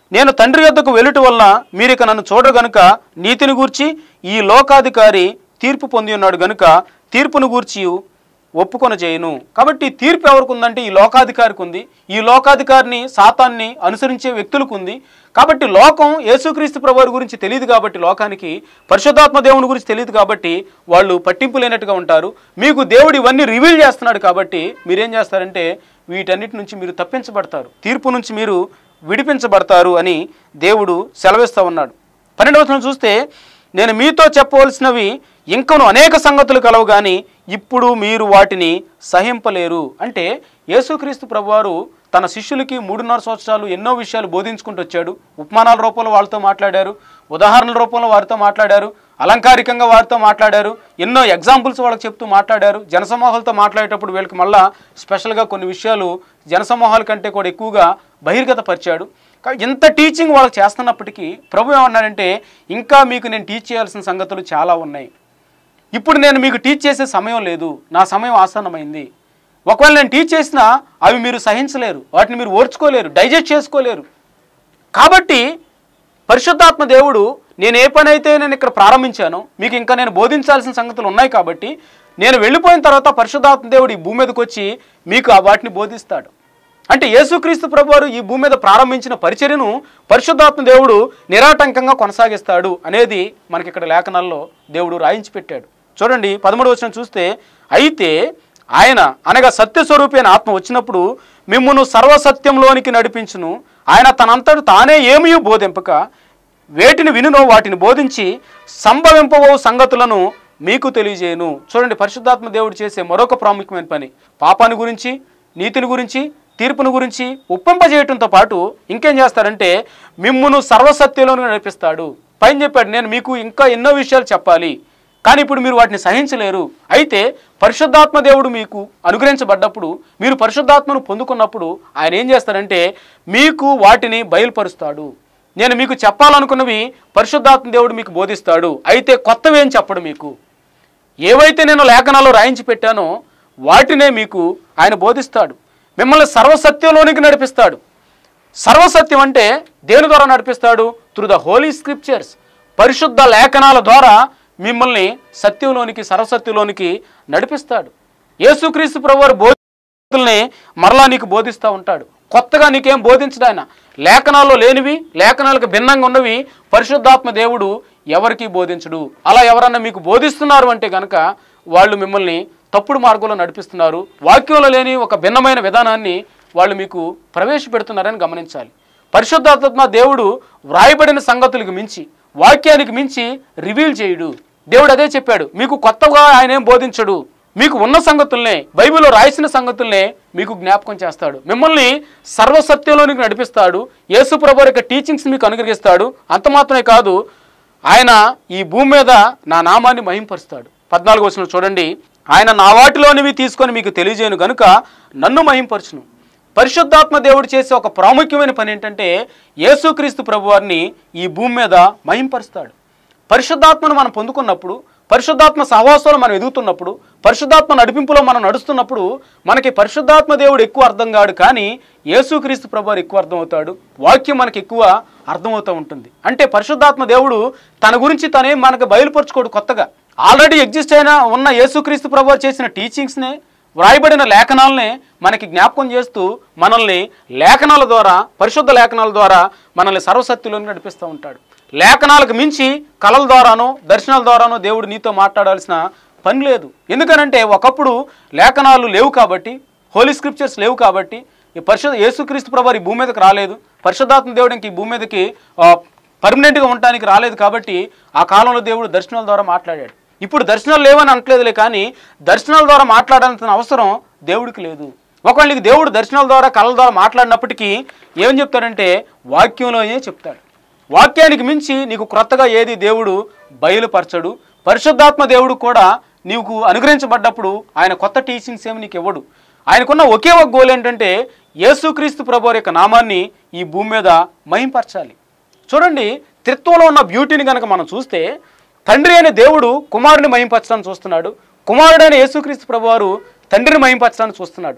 నేను తండ్రి యొద్దకు వెలుట వలన మీరిక నన్ను చూడరు గనుక నీతిని గూర్చి ఈ లోకాధికారి తీర్పు పొంది ఉన్నాడు గనుక తీర్పును గూర్చి ఒప్పుకొన చేయను. కాబట్టి తీర్పు ఎవరికి ఉందంటే ఈ లోకాధికారికి ఉంది. ఈ లోకాధికారిని సాతాన్ని అనుసరించే వ్యక్తులకు ఉంది. కాబట్టి లోకం యేసుక్రీస్తు ప్రభువారి గురించి తెలియదు కాబట్టి, లోకానికి పరిశుద్ధాత్మ దేవుని గురించి తెలియదు కాబట్టి వాళ్ళు పట్టింపు లేనట్టుగా ఉంటారు. మీకు దేవుడు ఇవన్నీ రివీల్ చేస్తున్నాడు కాబట్టి మీరేం చేస్తారంటే వీటన్నిటి నుంచి మీరు తప్పించబడతారు, తీర్పు నుంచి మీరు విడిపించబడతారు అని దేవుడు సెలవిస్తూ ఉన్నాడు. పన్నెండవ వచనం చూస్తే, నేను మీతో చెప్పవలసినవి ఇంకను అనేక సంగతులు కలవు కానీ ఇప్పుడు మీరు వాటిని సహింపలేరు. అంటే యేసుక్రీస్తు ప్రభువారు తన శిష్యులకి మూడున్నర సంవత్సరాలు ఎన్నో విషయాలు బోధించుకుంటూ వచ్చాడు. ఉపమానాల రూపంలో వాళ్ళతో మాట్లాడారు, ఉదాహరణల రూపంలో వారితో మాట్లాడారు, అలంకారికంగా వారితో మాట్లాడారు, ఎన్నో ఎగ్జాంపుల్స్ వాళ్ళకి చెప్తూ మాట్లాడారు. జనసమూహాలతో మాట్లాడేటప్పుడు వీళ్ళకి మళ్ళా స్పెషల్గా కొన్ని విషయాలు జనసమూహాల కంటే కూడా ఎక్కువగా బహిర్గతపరిచాడు. ఇంత టీచింగ్ వాళ్ళకి చేస్తున్నప్పటికీ ప్రభు ఏమన్నారంటే, ఇంకా మీకు నేను టీచ్ చేయాల్సిన సంగతులు చాలా ఉన్నాయి, ఇప్పుడు నేను మీకు టీచ్ చేసే సమయం లేదు, నా సమయం ఆసన్నమైంది. ఒకవేళ నేను టీచ్ చేసినా అవి మీరు సహించలేరు, వాటిని మీరు ఓర్చుకోలేరు, డైజెస్ట్ చేసుకోలేరు. కాబట్టి పరిశుద్ధాత్మ దేవుడు నేను ఏ పని అయితే నేను ఇక్కడ ప్రారంభించానో మీకు ఇంకా నేను బోధించాల్సిన సంగతులు ఉన్నాయి కాబట్టి నేను వెళ్ళిపోయిన తర్వాత పరిశుద్ధాత్మ దేవుడు ఈ భూమి మీదకి వచ్చి మీకు వాటిని బోధిస్తాడు. అంటే యేసుక్రీస్తు ప్రభువారు ఈ భూమి మీద ప్రారంభించిన పరిచర్యను పరిశుద్ధాత్మ దేవుడు నిరాటంకంగా కొనసాగిస్తాడు అనేది మనకి ఇక్కడ లేఖనాల్లో దేవుడు రాయించి పెట్టాడు. చూడండి పదమూడవ వచనం చూస్తే, అయితే ఆయన అనగా సత్యస్వరూపైన ఆత్మ వచ్చినప్పుడు మిమ్మును సర్వసత్యంలోనికి నడిపించును. ఆయన తనంతట తానే ఏమీ బోధింపక వేటిని వినునో వాటిని బోధించి సంభవింపవో సంగతులను మీకు తెలియజేయను. చూడండి పరిశుద్ధాత్మ దేవుడు చేసే మరొక ప్రాముఖ్యమైన పని, పాపాన్ని గురించి, నీతిని గురించి, తీర్పును గురించి ఒప్పింపజేయటంతో పాటు ఇంకేం చేస్తారంటే మిమ్మును సర్వసత్యంలోకి నడిపిస్తాడు. పైన చెప్పాడు, నేను మీకు ఇంకా ఎన్నో విషయాలు చెప్పాలి కానీ ఇప్పుడు మీరు వాటిని సహించలేరు. అయితే పరిశుద్ధాత్మ దేవుడు మీకు అనుగ్రహించబడ్డప్పుడు, మీరు పరిశుద్ధాత్మను పొందుకున్నప్పుడు ఆయన ఏం చేస్తారంటే మీకు వాటిని బయలుపరుస్తాడు. నేను మీకు చెప్పాలనుకున్నవి పరిశుద్ధాత్మ దేవుడు మీకు బోధిస్తాడు. అయితే కొత్తవి ఏం చెప్పడు, మీకు ఏవైతే నేను లేఖనాల్లో రాయించి పెట్టానో వాటినే మీకు ఆయన బోధిస్తాడు. మిమ్మల్ని సర్వసత్యంలోనికి నడిపిస్తాడు. సర్వసత్యం అంటే దేని ద్వారా నడిపిస్తాడు? త్రూ ద హోలీ స్క్రిప్చర్స్, పరిశుద్ధ లేఖనాల ద్వారా మిమ్మల్ని సత్యంలోనికి, సర్వసత్యంలోనికి నడిపిస్తాడు. యేసుక్రీస్తు ప్రభువారు బోధనల్ని మరలా నీకు బోధిస్తూ ఉంటాడు. కొత్తగా నీకేం బోధించడు ఆయన. లేఖనాల్లో లేనివి, లేఖనాలకు భిన్నంగా ఉన్నవి పరిశుద్ధాత్మ దేవుడు ఎవరికి బోధించడు. అలా ఎవరన్నా మీకు బోధిస్తున్నారు అంటే కనుక వాళ్ళు మిమ్మల్ని తప్పుడు మార్గంలో నడిపిస్తున్నారు. వాక్యంలో లేని ఒక భిన్నమైన విధానాన్ని వాళ్ళు మీకు ప్రవేశపెడుతున్నారని గమనించాలి. పరిశుద్ధాత్మ దేవుడు వ్రాయబడిన సంగతులకు మించి, వాక్యానికి మించి రివీల్ చేయడు. దేవుడు అదే చెప్పాడు, మీకు కొత్తగా ఆయన ఏం బోధించడు, మీకు ఉన్న సంగతుల్నే, బైబిల్లో రాసిన సంగతుల్నే మీకు జ్ఞాపకం చేస్తాడు. మిమ్మల్ని సర్వసత్యంలోనికి నడిపిస్తాడు. యేసు ప్రభువు యొక్క టీచింగ్స్ మీకు అనుగ్రహిస్తాడు. అంత మాత్రమే కాదు, ఆయన ఈ భూమి మీద నా నామాన్ని మహింపరుస్తాడు. పద్నాలుగు వచనం చూడండి, ఆయన నా వాటిలోనివి తీసుకొని మీకు తెలియజేయను గనుక నన్ను మహింపరచును. పరిశుద్ధాత్మ దేవుడు చేసే ఒక ప్రాముఖ్యమైన పని ఏంటంటే యేసుక్రీస్తు ప్రభువారిని ఈ భూమి మీద మహింపరుస్తాడు. పరిశుద్ధాత్మను మనం పొందుకున్నప్పుడు, పరిశుద్ధాత్మ సహవాసంలో మనం ఎదుగుతున్నప్పుడు, పరిశుద్ధాత్మ నడిపింపులో మనం నడుస్తున్నప్పుడు మనకి పరిశుద్ధాత్మ దేవుడు ఎక్కువ అర్థం కాడు, కానీ యేసుక్రీస్తు ప్రభువారు ఎక్కువ అర్థమవుతాడు. వాక్యం మనకి ఎక్కువ అర్థమవుతూ ఉంటుంది. అంటే పరిశుద్ధాత్మ దేవుడు తన గురించి తనేం మనకు బయలుపరచుకోడు కొత్తగా. ఆల్రెడీ ఎగ్జిస్ట్ అయిన ఉన్న యేసుక్రీస్తు ప్రభువారు చేసిన టీచింగ్స్నే, వ్రాయబడిన లేఖనాలనే మనకి జ్ఞాపకం చేస్తూ మనల్ని లేఖనాల ద్వారా, పరిశుద్ధ లేఖనాల ద్వారా మనల్ని సర్వసత్యంలోకి నడిపిస్తూ ఉంటాడు. లేఖనాలకు మించి కళల ద్వారానో దర్శనాల ద్వారానో దేవుడు నీతో మాట్లాడాల్సిన పని లేదు. ఎందుకనంటే ఒకప్పుడు లేఖనాలు లేవు కాబట్టి, హోలీ స్క్రిప్చర్స్ లేవు కాబట్టి, ఈ పరిశుద్ధ యేసుక్రీస్తు ప్రభువారు ఈ భూమి మీదకి రాలేదు. పరిశుద్ధాత్మ దేవుడు ఇంక ఈ భూమి మీదకి పర్మనెంట్గా ఉండటానికి రాలేదు కాబట్టి ఆ కాలంలో దేవుడు దర్శనాల ద్వారా మాట్లాడాడు. ఇప్పుడు దర్శనాలు లేవని అనట్లేదులే, కానీ దర్శనాల ద్వారా మాట్లాడాల్సిన అవసరం దేవుడికి లేదు. ఒకవేళ దేవుడు దర్శనాల ద్వారా, కళల ద్వారా మాట్లాడినప్పటికీ ఏమని చెప్తాడంటే వాక్యంలోనే చెప్తాడు. వాక్యానికి మించి నీకు క్రొత్తగా ఏది దేవుడు బయలుపరచడు. పరిశుద్ధాత్మ దేవుడు కూడా నీకు అనుగ్రహించబడ్డప్పుడు ఆయన కొత్త టీచింగ్స్ ఏమి నీకు ఇవ్వడు. ఆయనకున్న ఒకే ఒక గోల్ ఏంటంటే యేసుక్రీస్తు ప్రభువారి యొక్క నామాన్ని ఈ భూమి మీద మహింపరచాలి. చూడండి, త్రిత్వంలో ఉన్న బ్యూటీని కనుక మనం చూస్తే, తండ్రి అయిన దేవుడు కుమారుని మహింపరచడాన్ని చూస్తున్నాడు, కుమారుడైన యేసుక్రీస్తు ప్రభువారు తండ్రిని మహింపరచడాన్ని చూస్తున్నాడు.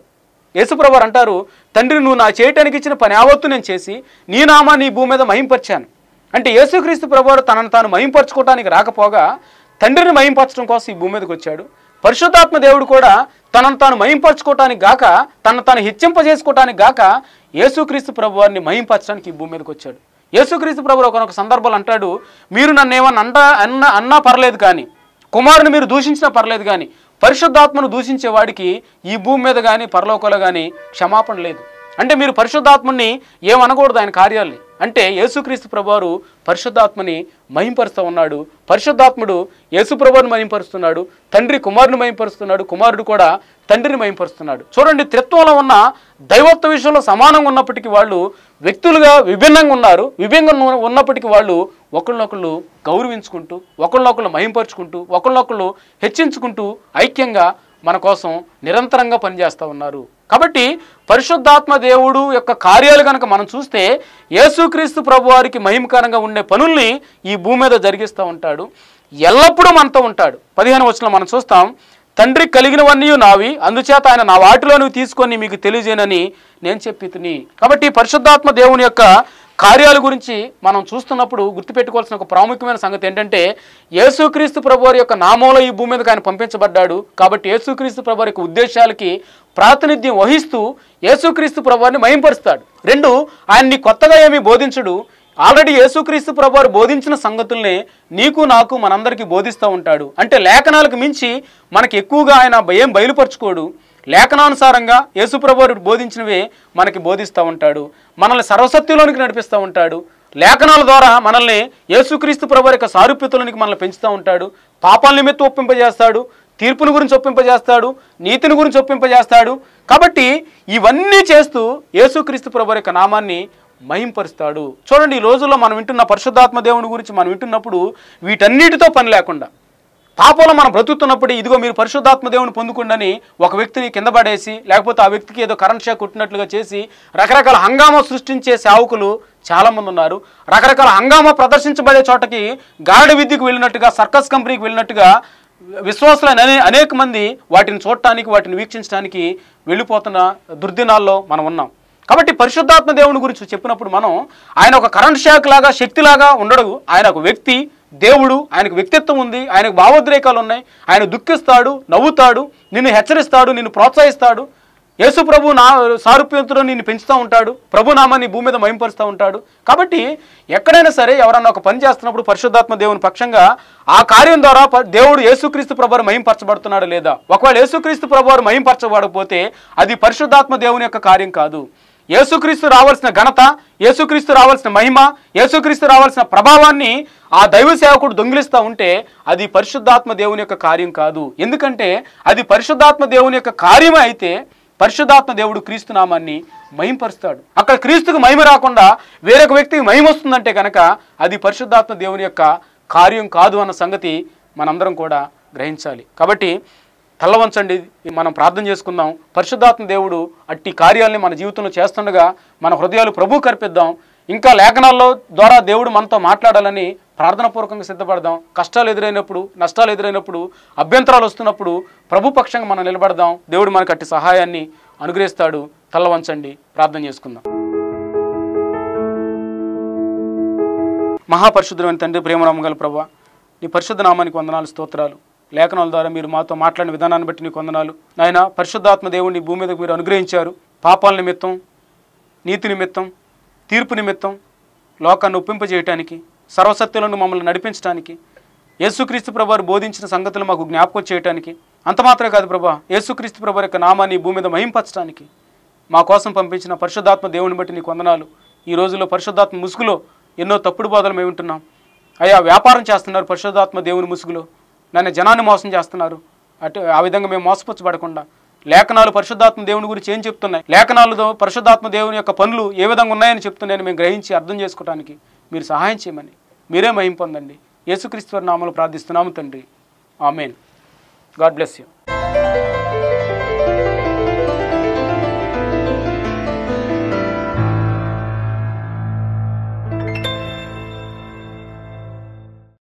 యేసుప్రభు వారు అంటారు, తండ్రి నువ్వు నా చేయటానికి ఇచ్చిన పని యావత్తు నేను చేసి నీ నామాన్ని ఈ భూమి మీద మహింపరిచాను. అంటే యేసుక్రీస్తు ప్రభువారు తనను తాను మహింపరచుకోవడానికి రాకపోగా తండ్రిని మహింపరచడం కోసం ఈ భూమి మీదకి వచ్చాడు. పరిశుద్ధాత్మ దేవుడు కూడా తనను తాను మహింపరచుకోవటానికి గాక, తనను తాను హెచ్చింపజేసుకోవటానికి గాక యేసుక్రీస్తు ప్రభువారిని మహింపరచడానికి ఈ భూమి మీదకి వచ్చాడు. యేసుక్రీస్తు ప్రభువారు ఒకనొక సందర్భాలు అంటాడు, మీరు నన్ను ఏమన్నా అంట అన్న అన్నా పర్లేదు కానీ, కుమారుని మీరు దూషించినా పర్లేదు కానీ, పరిశుద్ధాత్మను దూషించే వాడికి ఈ భూమి మీద కానీ పరలోకంలో కానీ క్షమాపణ లేదు. అంటే మీరు పరిశుద్ధాత్మని ఏమనకూడదు ఆయన కార్యాలని. అంటే యేసుక్రీస్తు ప్రభువారు పరిశుద్ధాత్మని మహింపరుస్తూ ఉన్నాడు. పరిశుద్ధాత్ముడు యేసు ప్రభువుని మహింపరుస్తున్నాడు, తండ్రి కుమారుని మహింపరుస్తున్నాడు, కుమారుడు కూడా తండ్రిని మహింపరుస్తున్నాడు. చూడండి, త్రిత్వంలో ఉన్న దైవత్వ విషయంలో సమానంగా ఉన్నప్పటికీ వాళ్ళు వ్యక్తులుగా విభిన్నంగా ఉన్నారు. విభిన్నంగా ఉన్నప్పటికీ వాళ్ళు ఒకళ్ళనొకళ్ళు గౌరవించుకుంటూ, ఒకళ్ళనొకళ్ళు మహింపరుచుకుంటూ, ఒకళ్ళనొకళ్ళు హెచ్చించుకుంటూ ఐక్యంగా మన కోసం నిరంతరంగా పనిచేస్తూ ఉన్నారు. కాబట్టి పరిశుద్ధాత్మ దేవుడు యొక్క కార్యాలు కనుక మనం చూస్తే యేసుక్రీస్తు ప్రభువారికి మహిమకరంగా ఉండే పనుల్ని ఈ భూమి మీద జరిగిస్తూ ఉంటాడు. ఎల్లప్పుడూ మనతో ఉంటాడు. పదిహేను వచనంలో మనం చూస్తాం, తండ్రి కలిగినవన్నీ నావి, అందుచేత ఆయన నా వాటిలో నువ్వు తీసుకొని మీకు తెలియజేయనని నేను చెప్పి తిని. కాబట్టి పరిశుద్ధాత్మ దేవుని యొక్క కార్యాల గురించి మనం చూస్తున్నప్పుడు గుర్తుపెట్టుకోవాల్సిన ఒక ప్రాముఖ్యమైన సంగతి ఏంటంటే, యేసుక్రీస్తు ప్రభువారి యొక్క నామంలో ఈ భూమి మీదకి ఆయన పంపించబడ్డాడు. కాబట్టి యేసుక్రీస్తు ప్రభువారి యొక్క ఉద్దేశాలకి ప్రాతినిధ్యం వహిస్తూ యేసుక్రీస్తు ప్రభువారిని మహింపరుస్తాడు. రెండు, ఆయన్ని కొత్తగా ఏమీ బోధించడు. ఆల్రెడీ యేసుక్రీస్తు ప్రభువారు బోధించిన సంగతుల్ని నీకు నాకు మనందరికీ బోధిస్తూ ఉంటాడు. అంటే లేఖనాలకు మించి మనకి ఎక్కువగా ఆయన ఏం బయలుపరచుకోడు. లేఖనానుసారంగా యేసుప్రభువు బోధించినవే మనకి బోధిస్తూ ఉంటాడు. మనల్ని సర్వసత్యంలోనికి నడిపిస్తూ ఉంటాడు. లేఖనాల ద్వారా మనల్ని యేసుక్రీస్తు ప్రభువు యొక్క సారూప్యతలోనికి మనల్ని పెంచుతూ ఉంటాడు. పాపాల నిమిత్తం ఒప్పింపజేస్తాడు, తీర్పుని గురించి ఒప్పింపజేస్తాడు, నీతిని గురించి ఒప్పింపజేస్తాడు. కాబట్టి ఇవన్నీ చేస్తూ యేసుక్రీస్తు ప్రభువు యొక్క నామాన్ని మహింపరుస్తాడు. చూడండి, ఈ రోజుల్లో మనం వింటున్న పరిశుద్ధాత్మ దేవుని గురించి మనం వింటున్నప్పుడు వీటన్నిటితో పని లేకుండా పాపంలో మనం బ్రతుకుతున్నప్పుడు ఇదిగో మీరు పరిశుద్ధాత్మ దేవుని పొందుకుండని ఒక వ్యక్తిని కింద పడేసి, లేకపోతే ఆ వ్యక్తికి ఏదో కరెంట్ షాక్ కొట్టినట్లుగా చేసి రకరకాల హంగామా సృష్టించే సేవకులు చాలామంది ఉన్నారు. రకరకాల హంగామా ప్రదర్శించబడే చోటకి గారడి విద్యకు వెళ్ళినట్టుగా, సర్కస్ కంపెనీకి వెళ్ళినట్టుగా విశ్వాసులైన అనే అనేక మంది వాటిని చూడటానికి, వాటిని వీక్షించడానికి వెళ్ళిపోతున్న దుర్దినాల్లో మనం ఉన్నాం. కాబట్టి పరిశుద్ధాత్మ దేవుని గురించి చెప్పినప్పుడు మనం ఆయన ఒక కరెంట్ షాక్ లాగా, శక్తిలాగా ఉండడు. ఆయన ఒక వ్యక్తి, దేవుడు. ఆయనకు వ్యక్తిత్వం ఉంది, ఆయనకు భావోద్రేకాలు ఉన్నాయి. ఆయన దుఃఖిస్తాడు, నవ్వుతాడు, నిన్ను హెచ్చరిస్తాడు, నిన్ను ప్రోత్సహిస్తాడు. యేసు ప్రభు నా సారూప్యంతో నిన్ను పెంచుతూ ఉంటాడు, ప్రభు నామాన్ని భూమి మీద మహింపరుస్తూ ఉంటాడు. కాబట్టి ఎక్కడైనా సరే ఎవరన్నా ఒక పని చేస్తున్నప్పుడు పరిశుద్ధాత్మ దేవుని పక్షంగా ఆ కార్యం ద్వారా దేవుడు యేసుక్రీస్తు ప్రభువారు మహింపరచబడుతున్నాడు లేదా? ఒకవేళ యేసుక్రీస్తు ప్రభువారు మహింపరచబడకపోతే అది పరిశుద్ధాత్మ దేవుని యొక్క కార్యం కాదు. యేసుక్రీస్తు రావాల్సిన ఘనత, యేసుక్రీస్తు రావాల్సిన మహిమ, యేసుక్రీస్తు రావాల్సిన ప్రభావాన్ని ఆ దైవ సేవకుడు దొంగిలిస్తూ ఉంటే అది పరిశుద్ధాత్మ దేవుని యొక్క కార్యం కాదు. ఎందుకంటే అది పరిశుద్ధాత్మ దేవుని యొక్క కార్యమే అయితే పరిశుద్ధాత్మ దేవుడు క్రీస్తు నామాన్ని మహింపరుస్తాడు. అక్కడ క్రీస్తుకు మహిమ రాకుండా వేరొక వ్యక్తికి మహిమ వస్తుందంటే కనుక అది పరిశుద్ధాత్మ దేవుని యొక్క కార్యం కాదు అన్న సంగతి మనందరం కూడా గ్రహించాలి. కాబట్టి తల్లవంచండి, మనం ప్రార్థన చేసుకుందాం. పరిశుద్ధాత్మ దేవుడు అట్టి కార్యాలని మన జీవితంలో చేస్తుండగా మన హృదయాలు ప్రభువుకు అర్పిద్దాం. ఇంకా లేఖనాల్లో ద్వారా దేవుడు మనతో మాట్లాడాలని ప్రార్థనాపూర్వకంగా సిద్ధపడదాం. కష్టాలు ఎదురైనప్పుడు, నష్టాలు ఎదురైనప్పుడు, అభ్యంతరాలు వస్తున్నప్పుడు ప్రభు పక్షంగా మనం నిలబడదాం. దేవుడు మనకు అట్టి సహాయాన్ని అనుగ్రహిస్తాడు. తల్లవంచండి, ప్రార్థన చేసుకుందాం. మహాపరిశుద్ధమైన తండ్రి, ప్రేమనామగల ప్రభువా, నీ పరిశుద్ధ నామానికి వందనాలు, స్తోత్రాలు. లేఖనాల ద్వారా మీరు మాతో మాట్లాడిన విధానాన్ని బట్టి నీకు వందనాలు. నాయన, పరిశుద్ధాత్మ దేవుడిని భూమి మీదకు మీరు అనుగ్రహించారు. పాపాల నిమిత్తం, నీతి నిమిత్తం, తీర్పు నిమిత్తం లోకాన్ని ఒప్పింపజేయటానికి, సర్వసత్యులను మమ్మల్ని నడిపించడానికి, యేసుక్రీస్తు ప్రభువారు బోధించిన సంగతులు మాకు జ్ఞాపకం చేయడానికి, అంత మాత్రమే కాదు ప్రభా, యేసుక్రీస్తు ప్రభువారి యొక్క నామాన్ని భూమి మీద మహింపరచడానికి మా కోసం పంపించిన పరిశుద్ధాత్మ దేవుని బట్టి నీకు వందనాలు. ఈ రోజుల్లో పరిశుద్ధాత్మ ముసుగులో ఎన్నో తప్పుడు బోధలు మేము వింటున్నాం. అయ్యా, వ్యాపారం చేస్తున్నారు పరిశుద్ధాత్మ దేవుని ముసుగులో. నన్ను జనాన్ని మోసం చేస్తున్నారు. అటు ఆ విధంగా మేము మోసపుచ్చబడకుండా లేఖనాలు పరిశుద్ధాత్మ దేవుని గురించి ఏం చెప్తున్నాయి, లేఖనాలతో పరిశుద్ధాత్మ దేవుని యొక్క పనులు ఏ విధంగా ఉన్నాయని చెప్తున్నాయని మేము గ్రహించి అర్థం చేసుకోవడానికి మీరు సహాయం చేయమని మీరే మహిమ పొందండి. యేసుక్రీస్తు నామములో ప్రార్థిస్తున్నాము తండ్రి. ఆమేన్. God bless you.